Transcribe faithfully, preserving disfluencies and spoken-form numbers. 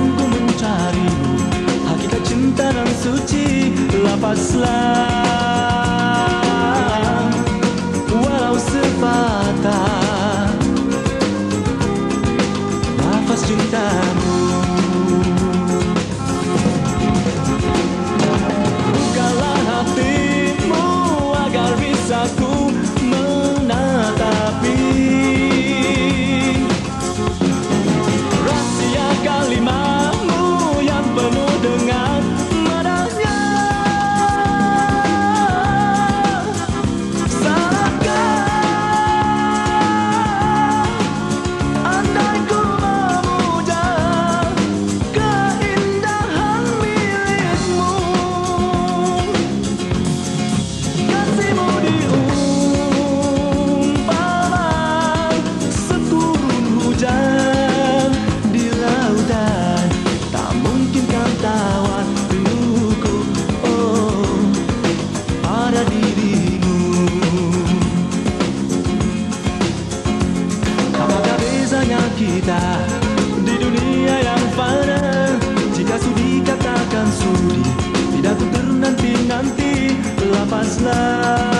sungguh mencarimu, hakikat cinta nan suci, lapaslah walau sepatah nafas cintamu. Bukalah hatimu agar bisa ku menatapi rahasia kalimatmu yang penuh dengan madanya. Salahkah andai ku memuja keindahan milikmu, kasihmu diumpama seturun hujan di lautan, tak mungkin kan tawar rinduku oh pada dirimu. Apakah bezanya kita di dunia yang fana, jika sudi katakan sudi, tidak untuk ternanti-nanti, lapaslah